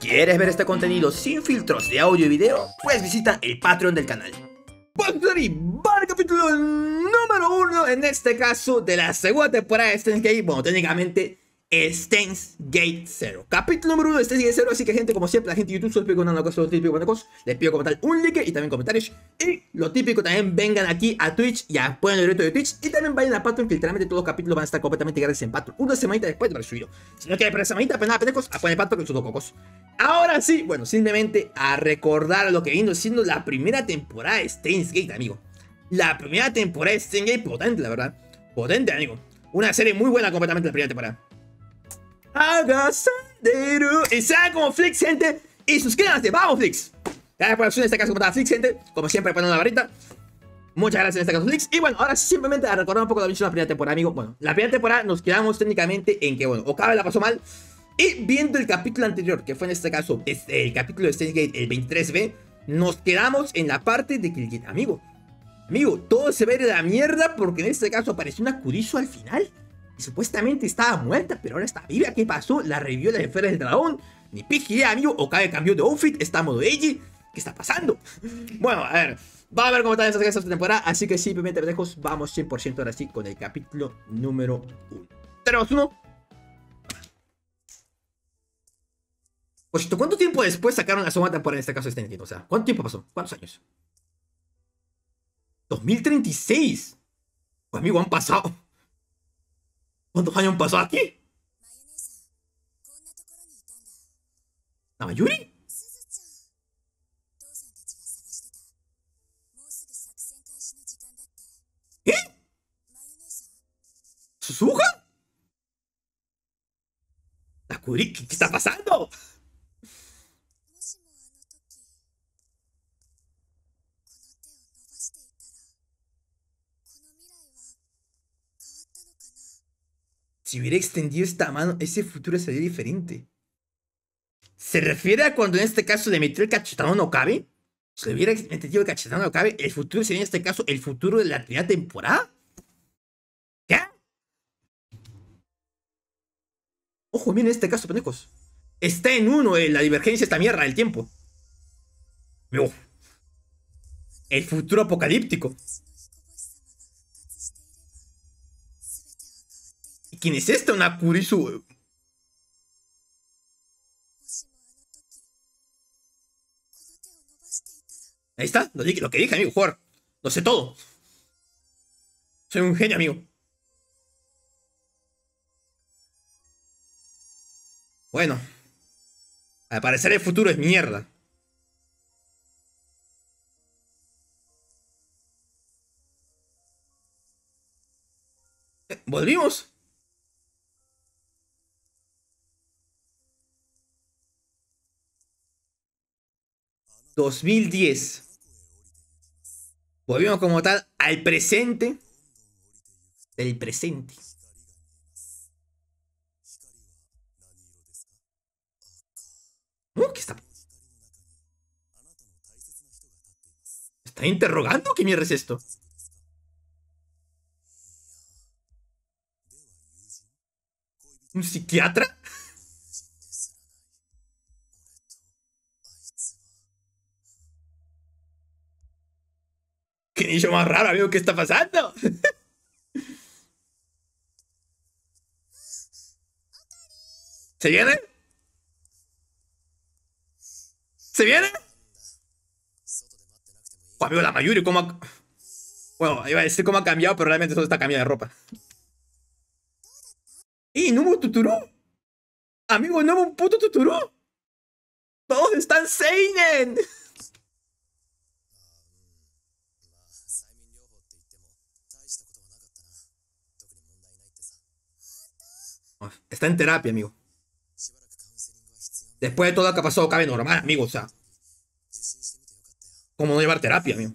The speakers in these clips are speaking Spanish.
¿Quieres ver este contenido sin filtros de audio y video? Pues visita el Patreon del canal. Vamos a el capítulo número 1, en este caso, de la segunda temporada de Steins Gate. Bueno, técnicamente, Steins Gate 0. Capítulo número 1 de Steins Gate 0. Así que, gente, como siempre, la gente de YouTube solo pido una cosa, lo típico, una cosa. Les pido comentar un like y también comentarios. Y lo típico, también vengan aquí a Twitch y apoyen el directo de Twitch. Y también vayan a Patreon, que literalmente todos los capítulos van a estar completamente gratis en Patreon. Una semanita después de haber subido. Si no quieren perder semanita, pues nada, pendejos, apoyen el Patreon con sus dos cocos. Ahora sí, bueno, simplemente a recordar lo que vino siendo la primera temporada de Steins Gate, amigo. La primera temporada de Steins Gate, potente, la verdad. Potente, amigo. Una serie muy buena completamente la primera temporada. Haga sendero. Y sea como Flix, gente. Y suscríbanse, vamos, Flix. Gracias por la en este caso, como estaba Flix, gente. Como siempre, poniendo la varita. Muchas gracias en este caso, Flix. Y bueno, ahora simplemente a recordar un poco lo que hizo la primera temporada, amigo. Bueno, la primera temporada nos quedamos técnicamente en que, bueno, Okabe la pasó mal. Y viendo el capítulo anterior, que fue en este caso el capítulo de Steins Gate, el 23B, nos quedamos en la parte de que el amigo, todo se ve de la mierda porque en este caso apareció una Kurisu al final. Y supuestamente estaba muerta, pero ahora está viva. ¿Qué pasó? La revivió las esferas del dragón. Ni pije idea, amigo. Okabe cambió de outfit, está a modo Eiji. ¿Qué está pasando? Bueno, a ver. Vamos a ver cómo están esta temporada. Así que simplemente, pendejos, vamos 100% ahora sí con el capítulo número 1. Tenemos uno. Pues, ¿cuánto tiempo después sacaron la segunda temporada en este caso de Steins Gate? O sea, ¿cuánto tiempo pasó? ¿Cuántos años? 2036. Pues, amigo, han pasado. ¿Cuántos años han pasado aquí? ¿La Mayuri? ¿Qué? ¿Suzuka? ¿La Kuri? ¿Qué está pasando? Si hubiera extendido esta mano, ese futuro sería diferente. ¿Se refiere a cuando en este caso le metió el cachetado a Okabe? Si le hubiera metido el cachetado a Okabe, el futuro sería en este caso el futuro de la primera temporada. ¿Qué? Ojo, miren este caso, pendejos. Está en uno la divergencia, esta mierda del tiempo. Uf. El futuro apocalíptico. ¿Y quién es esta? Una Kurisu. Ahí está, lo que dije, amigo, jugar. Lo sé todo. Soy un genio, amigo. Bueno. Al parecer el futuro es mierda. ¿Volvimos? 2010. Volvimos como tal al presente del presente. ¿Qué está? ¿Está interrogando? ¿Qué mierda es esto? ¿Un psiquiatra? ¿Qué nicho más raro, amigo? ¿Qué está pasando? ¿Se viene? ¿Se viene? Oh, amigo, la Mayuri, ¿cómo ha... Bueno, iba a decir cómo ha cambiado, pero realmente solo está cambiando de ropa. ¡Y no hubo Tuturu! Amigo, no hubo un puto Tuturu. ¡Todos están seinen! Está en terapia, amigo. Después de todo lo que ha pasado, cabe normal, amigo. O sea, ¿cómo no llevar terapia, amigo?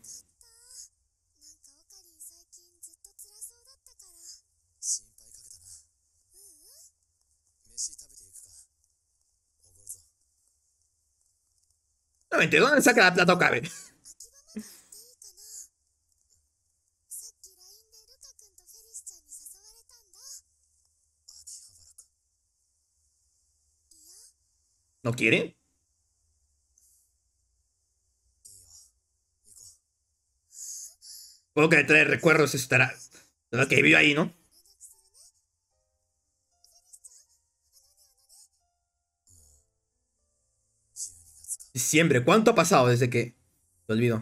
No, ¿de dónde saca la plata Okabe? ¿No quiere? Puedo que le trae recuerdos estará. De lo que vivió ahí, ¿no? Diciembre. ¿Cuánto ha pasado desde que lo olvido?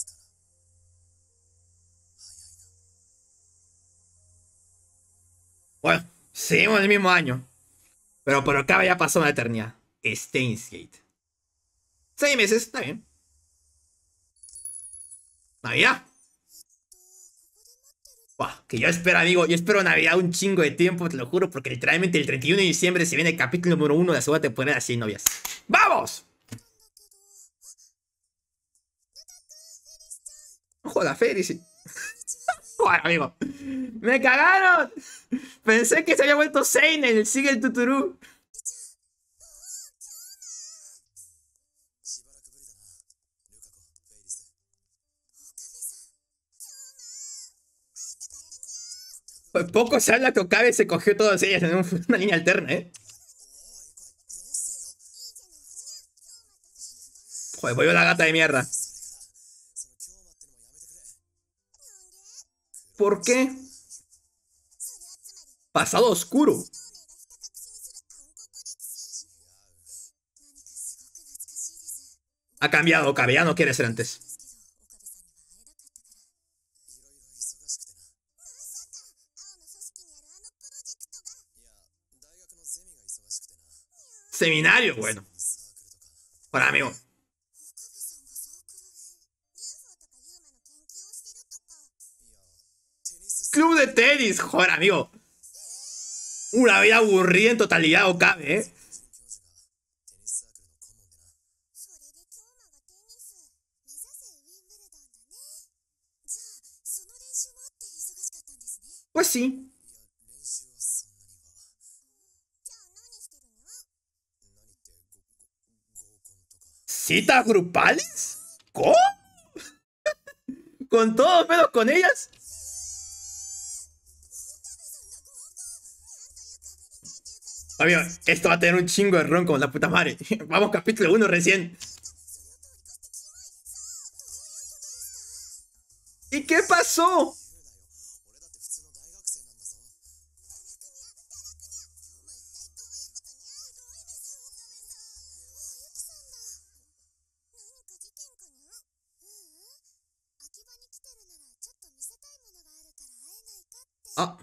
Bueno, seguimos el mismo año. Pero por acá ya pasó una eternidad. Steins Gate. 6 meses, está bien. Navidad. Buah, que yo espero, amigo. Yo espero Navidad un chingo de tiempo, te lo juro, porque literalmente el 31 de diciembre se viene el capítulo número 1 de la segunda temporada de 100 novias. ¡Vamos! Joda, Felici. Joder, amigo. ¡Me cagaron! Pensé que se había vuelto Seinen, sigue el tuturú. Pues poco se habla que Okabe se cogió todas ellas en una línea alterna, ¿eh? Joder, voy a la gata de mierda. ¿Por qué? Pasado oscuro. Ha cambiado, Okabe, ya no quiere ser antes. Seminario, bueno. Para amigo. Club de tenis, joder, amigo. Una vida aburrida en totalidad, Okabe, ¿eh? Pues sí. ¿Citas grupales? ¿Cómo? ¿Con todos menos con ellas? Amigo, esto va a tener un chingo de ron como la puta madre. Vamos, capítulo 1 recién. ¿Y qué pasó? Ah,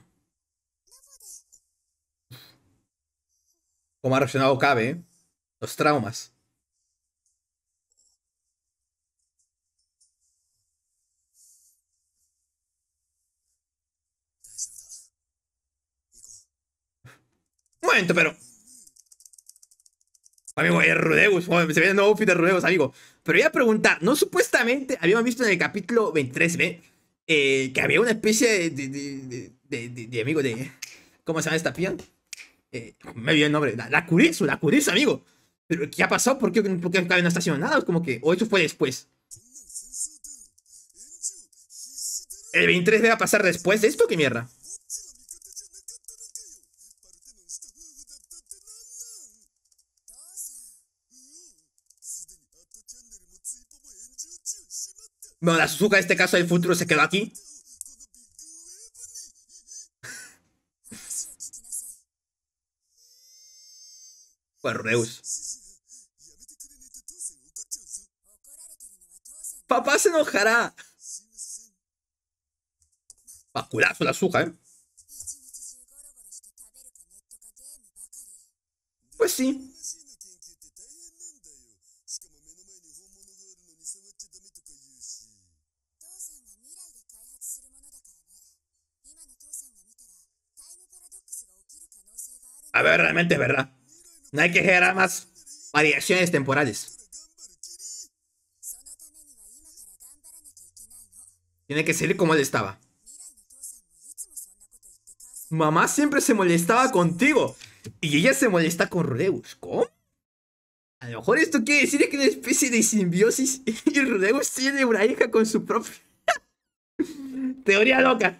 como ha reaccionado Cabe, ¿eh? Los traumas. Un momento, pero... Amigo, es Rudeus. Se ve el nuevo outfit de Rudeus, amigo. Pero iba a preguntar, ¿no supuestamente habíamos visto en el capítulo 23B que había una especie de amigo de... ¿Cómo se llama esta pía? Me olvidé el nombre. La Kurisu, amigo. ¿Pero qué ha pasado? ¿Por qué Okabe no está haciendo nada? Es como que... O eso fue después. ¿El 23B va a pasar después de esto? ¿Qué mierda? Bueno, la Suzuka en este caso del futuro se quedó aquí. Pues Reus. Papá se enojará. Basculazo la Suzuka, ¿eh? Pues sí. A ver, realmente es verdad. No hay que generar más variaciones temporales. Tiene que ser como él estaba. Mamá siempre se molestaba contigo. Y ella se molesta con Rudeus. ¿Cómo? A lo mejor esto quiere decir que una especie de simbiosis y Rudeus tiene una hija con su propia... Teoría loca.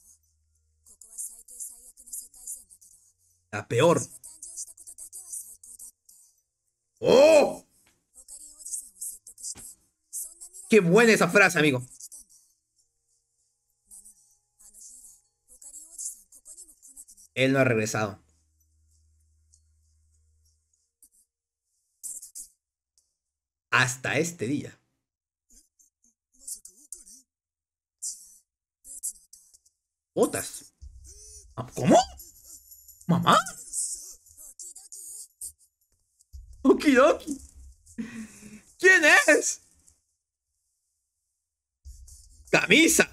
La peor. ¡Oh! ¡Qué buena esa frase, amigo! Él no ha regresado. Hasta este día. Botas. ¿Cómo? ¿Mamá? Okidoki. ¿Quién es? Camisa.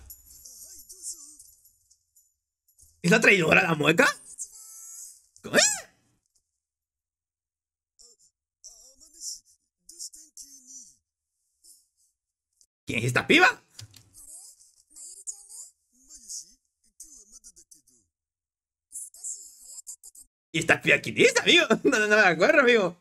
¿Es la traidora la mueca? ¿Eh? ¿Quién es esta piba? ¿Y esta piba quién es, amigo? No me acuerdo, amigo.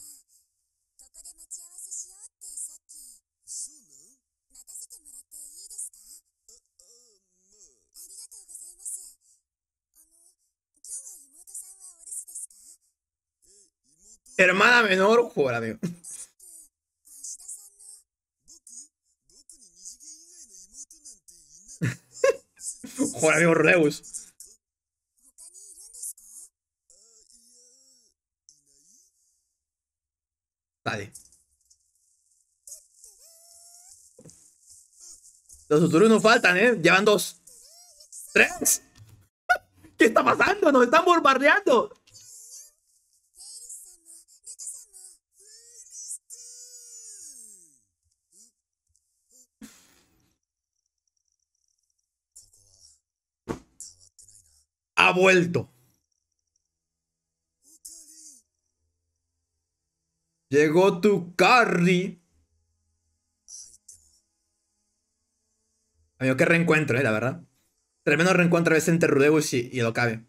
Hermana menor, joder, amigo. Joder, amigo Reus. Dale. Los Suturus no faltan, ¿eh? Llevan 2. 3. ¿Qué está pasando? Nos están bombardeando. Ha vuelto. Llegó tu carry. Amigo, qué reencuentro, la verdad. Tremendo reencuentro a veces entre Rudeus y el Okabe.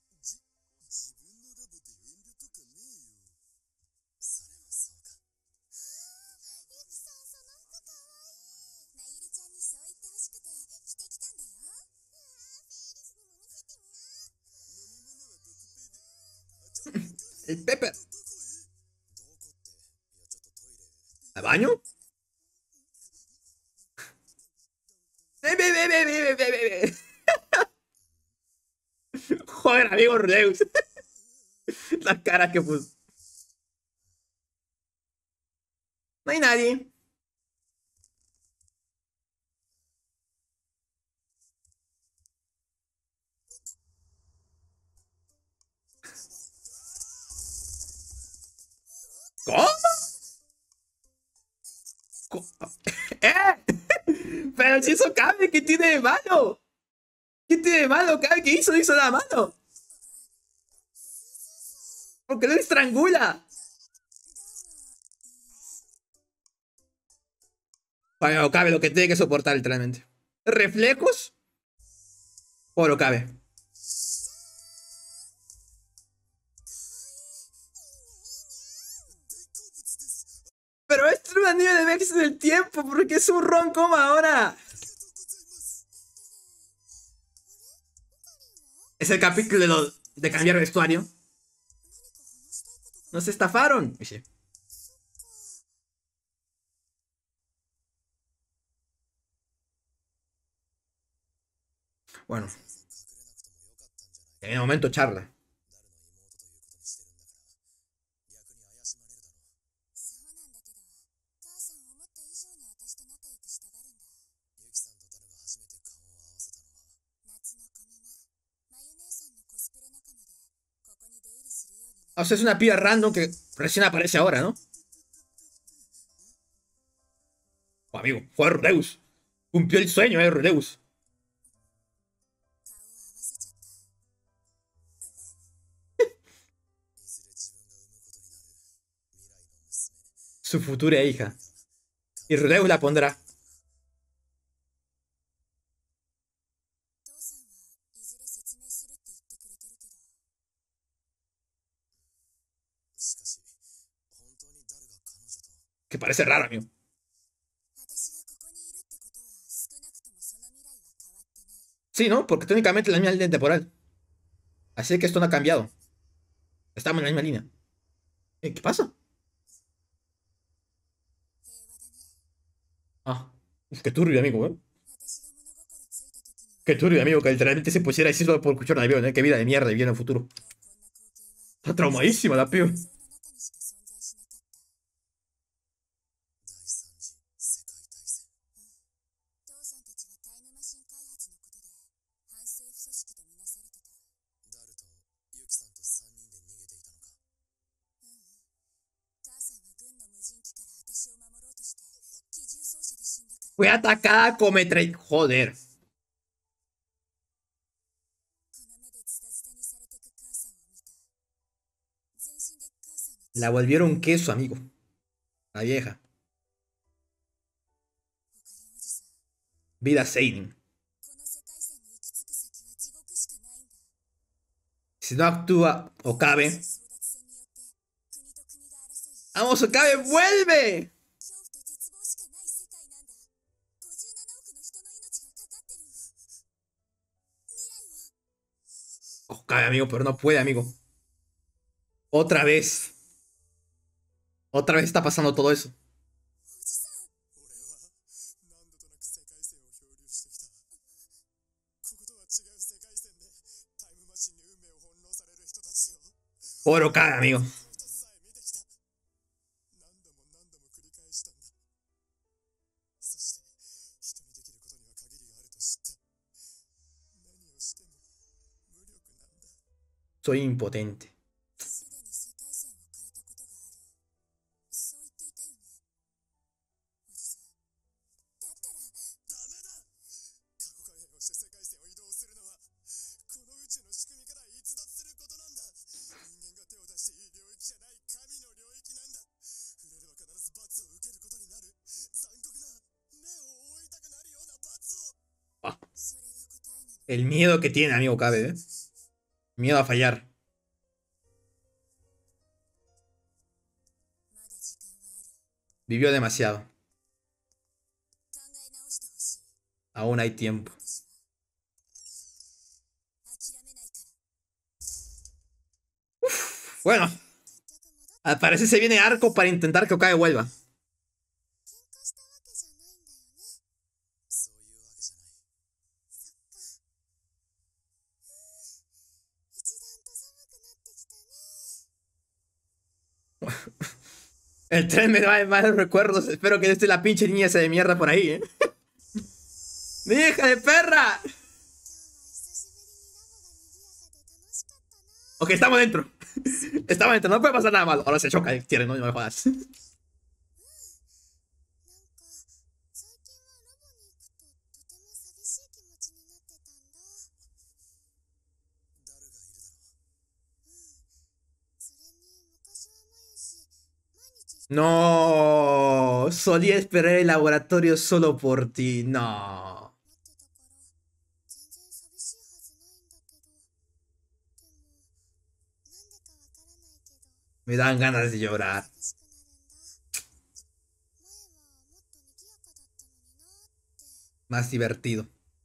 El Pepper. ¿Al baño? Joder, amigo Rudeus. Las caras que puso. No hay nadie. ¿Cómo? ¡Eh! Pero si eso Okabe, ¿qué tiene de malo? ¿Qué tiene de malo, Okabe? ¿Qué hizo? No hizo nada malo. Porque lo estrangula. Para Okabe lo que tiene que soportar literalmente. Reflejos. Por Okabe. Pero esto es un anime de viajes en el tiempo, porque es un rom-com ahora. Es el capítulo de cambiar vestuario. Nos estafaron. Sí. Bueno. En el momento charla. O sea, es una piba random que recién aparece ahora, ¿no? Oh, amigo, fue Rudeus. Cumplió el sueño, Rudeus. Su futura hija. Y Rudeus la pondrá. Que parece raro, amigo. Sí, ¿no? Porque técnicamente es la misma línea temporal. Así que esto no ha cambiado. Estamos en la misma línea. ¿Qué pasa? Ah, qué turbio, amigo, ¿eh? Qué turbio, amigo, que literalmente se pusiera a decir solo por escuchar un avión, ¿eh? Qué vida de mierda vivió en el futuro. Está traumadísima la piba. フ Fue atacada con metralleta. Joder. La volvieron queso, amigo. La vieja. Vida Seinen. Si no actúa Okabe. ¡Vamos, Okabe, vuelve! Okabe, amigo, pero no puede, amigo. Otra vez. Otra vez está pasando todo eso. Pobre Okabe, amigo. Soy impotente. Ah, el miedo que tiene, amigo Okabe, ¿eh? Miedo a fallar. Vivió demasiado. Aún hay tiempo. Uf, bueno. Al parecer se viene arco para intentar que Okabe vuelva. El tren me da malos recuerdos. Espero que no esté la pinche niña esa de mierda por ahí, ¿eh? ¡Mi hija de perra! Ok, estamos dentro. Estamos dentro, no puede pasar nada malo. Ahora se choca el tierra, no me jodas. No, solía esperar el laboratorio solo por ti. No. Me dan ganas de llorar. Más divertido.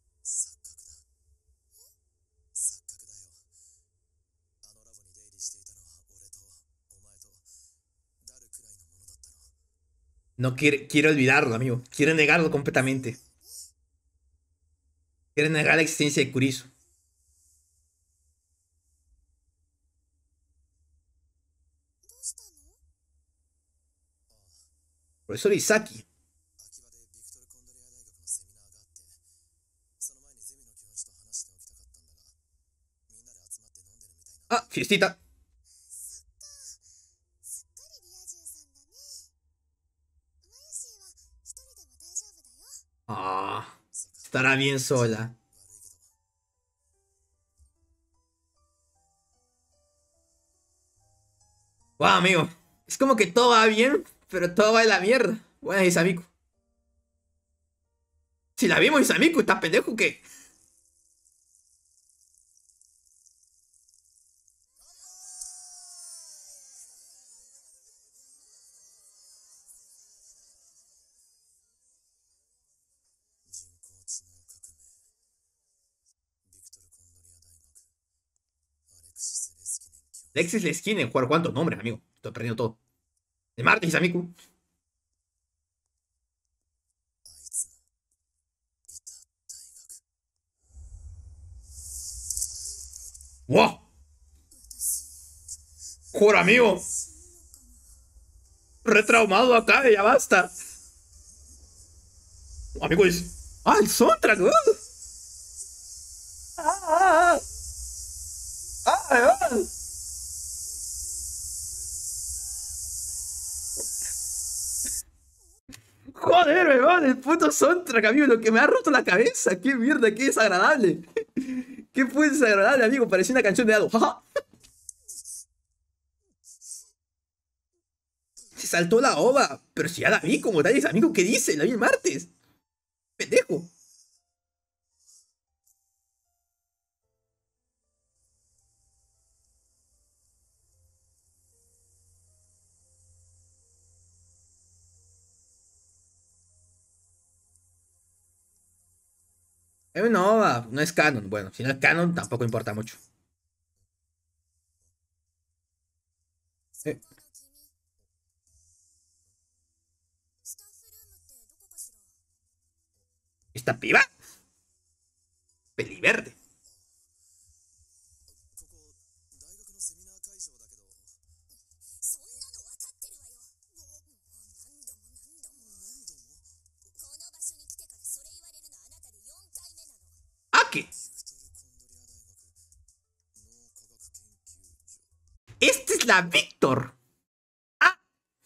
No quiere olvidarlo, amigo. Quiere negarlo completamente. Quiere negar la existencia de Kurisu. Profesor Isaki. Ah, fiestita. Ah, estará bien sola. Wow, amigo. Es como que todo va bien, pero todo va de la mierda. Bueno, Isamiku. Si la vimos, Isamiku, ¿estás pendejo qué? Lexis Leskinen, jugar cuántos nombres, amigo. Estoy perdiendo todo. De Martes, Isamiku. ¡Wow! ¡Joder, amigo! Retraumado acá, ya basta. Amigo, es... ¡Ah, el soundtrack! ¡Ah! ¡Ah! ¡Ah! Joder, weón, el puto soundtrack, amigo, lo que me ha roto la cabeza. ¡Qué mierda, qué desagradable! ¡Qué fue desagradable, amigo! Parecía una canción de algo. Se saltó la ova. Pero si ya la vi como tal, amigo, ¿qué dice? La vi el martes. Pendejo. Es una ova, no es canon. Bueno, si no es canon, tampoco importa mucho. Eh, ¿Esta piba? Peliverde. ¿Ah, qué? Esta es la Víctor. Ah,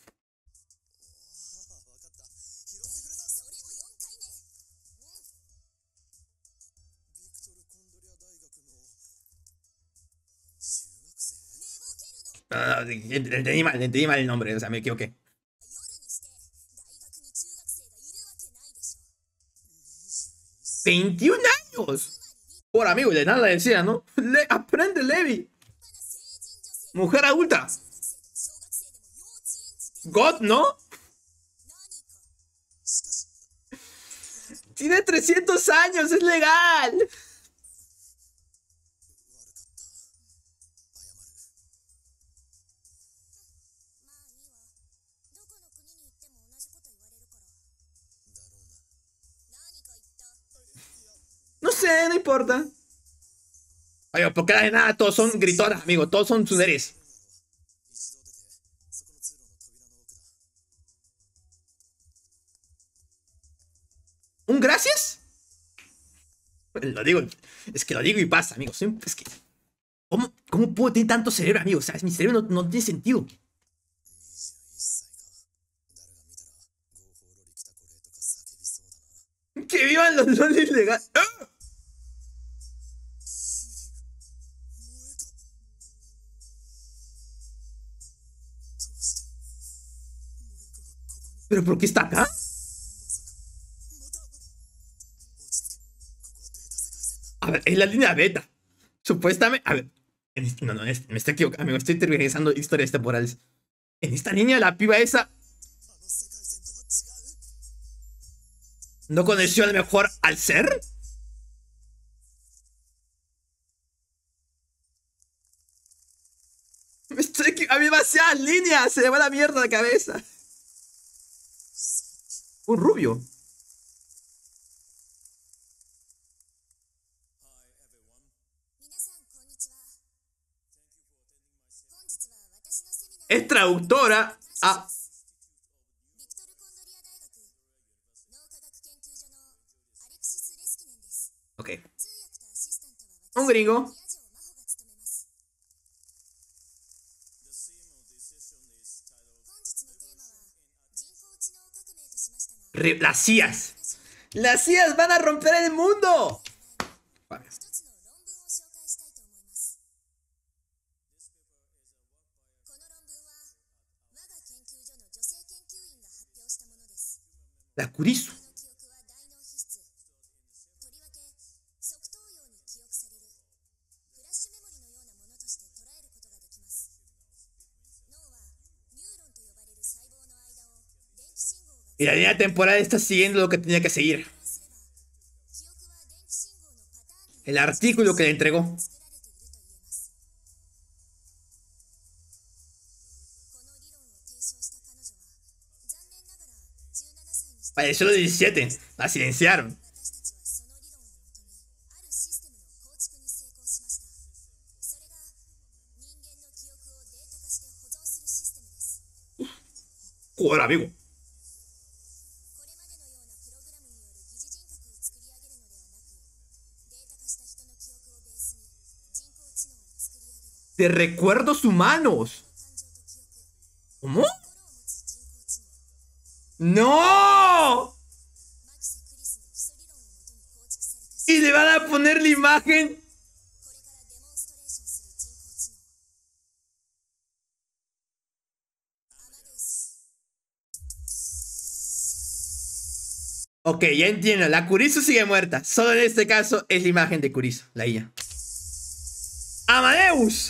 entendí mal el nombre, o sea, me equivoqué. 21 años. Por amigo, de nada decía, ¿no? Aprende, Levi. Mujer adulta. God, ¿no? Tiene 300 años, es legal. No sé, no importa. Oye, porque de nada todos son gritonas, amigo. Todos son tsuneres. ¿Un gracias? Lo digo, es que lo digo y pasa, amigo. Es que, ¿cómo puedo tener tanto cerebro, amigo? O sea, mi cerebro no tiene sentido. ¡Que vivan los lolis legales! ¡Ah! ¿Pero por qué está acá? A ver, es la línea beta. Supuestamente. A ver. No, me estoy equivocando, amigo. Estoy tergiversando historias temporales. En esta línea, la piba esa. ¿No conoció a lo mejor al ser? A mí demasiadas líneas. Se le va la mierda a la cabeza. Un rubio. Es traductora a... Ok. Un gringo. Las CIAs. Las CIAs van a romper el mundo. Vale. La Kurisu. Y la línea temporal está siguiendo lo que tenía que seguir. El artículo que le entregó. Falleció a los 17. La silenciaron. Joder, amigo. De recuerdos humanos. ¿Cómo? ¡No! Y le van a poner la imagen. Ok, ya entiendo. La Kurisu sigue muerta. Solo en este caso es la imagen de Kurisu, la IA. ¡Amadeus!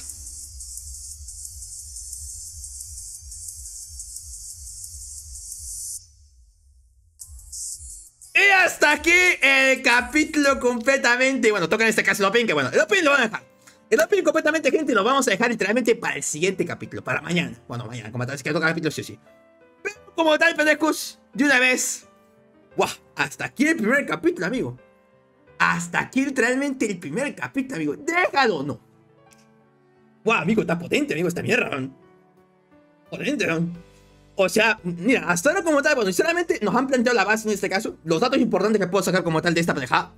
Y hasta aquí el capítulo completamente. Bueno, toca en este caso el opening, que bueno, el opening lo van a dejar. El opening completamente, gente, lo vamos a dejar literalmente para el siguiente capítulo, para mañana. Bueno, mañana, como tal, es que toca el capítulo sí o sí. Pero como tal, pendejos, de una vez. ¡Guau! Hasta aquí el primer capítulo, amigo. Hasta aquí literalmente el primer capítulo, amigo. Déjalo, no. ¡Guau, amigo! Está potente, amigo, esta mierda, ¿no? Potente, ¿no? O sea, mira, hasta ahora como tal, bueno, sinceramente nos han planteado la base en este caso. Los datos importantes que puedo sacar como tal de esta pendejada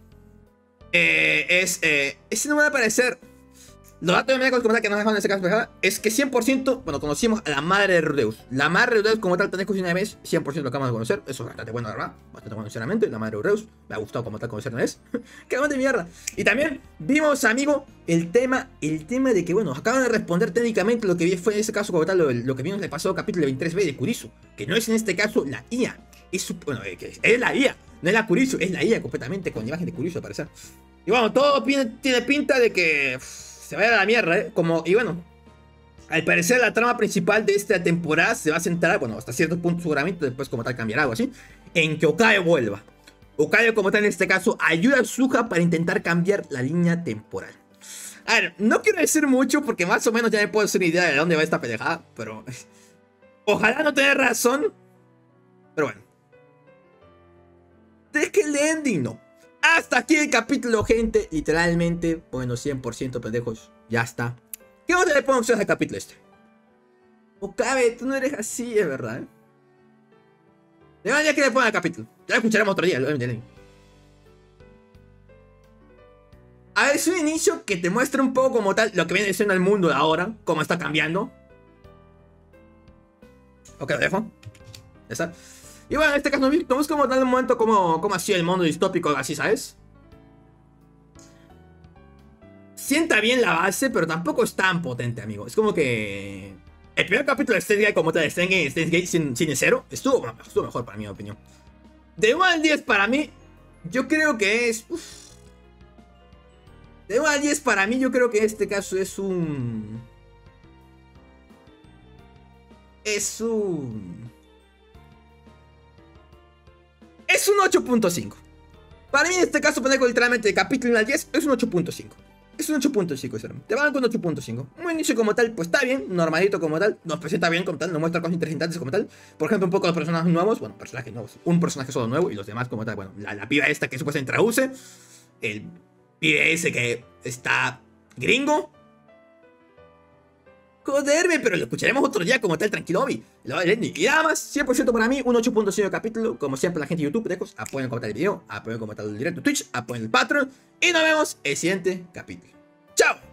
ese no me va a parecer. Los datos de media como tal que nos dejan en este caso pendejada es que 100%, bueno, conocimos a la madre de Rudeus. La madre de Rudeus como tal, pendejos una vez, 100% lo acabamos de conocer. Eso es bastante bueno, la verdad. Bastante bueno, sinceramente. La madre de Rudeus. Me ha gustado como tal conocer una vez. ¡Qué de mierda! Y también vimos, amigo, el tema de que, bueno, acaban de responder técnicamente lo que fue en este caso como tal, lo que vimos en el pasado capítulo 23B de Kurisu. Que no es en este caso la IA. Bueno, es la IA. No es la Kurisu, es la IA completamente con la imagen de Kurisu, al parecer. Y bueno, todo tiene pinta de que se vaya a la mierda, y bueno, al parecer la trama principal de esta temporada se va a centrar, bueno, hasta cierto punto seguramente, después como tal cambiará algo así, en que Okabe vuelva. Okabe como tal en este caso ayuda a Suha para intentar cambiar la línea temporal. A ver, no quiero decir mucho porque más o menos ya me puedo hacer una idea de dónde va esta pendejada, pero ojalá no tener razón. Pero bueno, de que el ending no. Hasta aquí el capítulo, gente. Literalmente, bueno, 100% pendejos. Ya está. ¿Qué otra le podemos hacer al capítulo este? Okabe, tú no eres así, es verdad, De manera que le pongan al capítulo. Ya lo escucharemos otro día. A ver, es un inicio que te muestra un poco como tal lo que viene siendo el mundo de ahora. Cómo está cambiando. Ok, lo dejo. Ya está. Y bueno, en este caso vemos como tal un momento cómo ha sido el mundo distópico, así, ¿sabes? Sienta bien la base, pero tampoco es tan potente, amigo. Es como que el primer capítulo de Steins Gate como tal, Steins Gate sin 0, estuvo mejor para mi opinión. De 1 al 10 para mí, yo creo que es... De 1 al 10 para mí, yo creo que este caso es un... Es un 8.5. Para mí en este caso, pendejo, literalmente de capítulo 1 al 10 es un 8.5. Es un 8.5, te van con 8.5. Un inicio como tal, pues está bien, normalito como tal. Nos presenta bien como tal, nos muestra cosas interesantes como tal. Por ejemplo, un poco los personajes nuevos. Bueno, personajes nuevos. Un personaje solo nuevo y los demás como tal. Bueno, la piba esta que supuestamente traduce. El pibe ese que está gringo. Joderme, pero lo escucharemos otro día como tal, tranquilo. Y nada más, 100% para mí, un 8.5 capítulo. Como siempre, la gente de YouTube, pendejos, apoyen comentar el video, apoyen comentar el directo Twitch, apoyen el Patreon. Y nos vemos en el siguiente capítulo. ¡Chao!